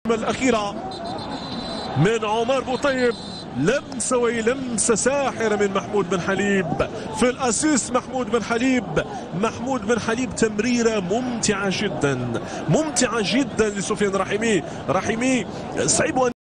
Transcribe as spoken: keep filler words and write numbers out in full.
الأخيرة من عمر بوطيب، لمسة ولمسة ساحرة من محمود بن حليب في الأسيس. محمود بن حليب محمود بن حليب تمريرة ممتعة جدا ممتعة جدا لسفيان رحيمي. رحيمي صعب